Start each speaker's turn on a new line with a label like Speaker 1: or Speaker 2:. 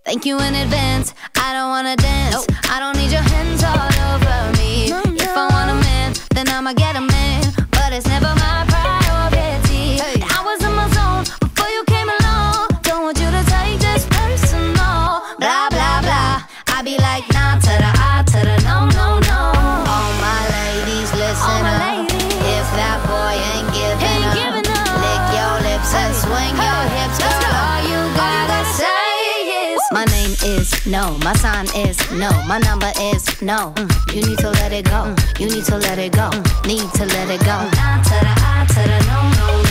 Speaker 1: Thank you in advance, I don't wanna dance. Nope. I don't need your hands all over me. No, no. If I want a man, then I'ma get a man. But it's never my priority. Hey. I was in my zone before you came along. Don't want you to take this personal. Blah, blah, blah. I be like, nah to the I to the no, no, no. All my ladies, listen up. If that boy ain't giving up, lick your lips and swing your hips. Girl, all you gotta say is, my name is no, my sign is no, my number is no. You need to let it go, you need to let it go, need to let it go. Nah to the I to the no, no,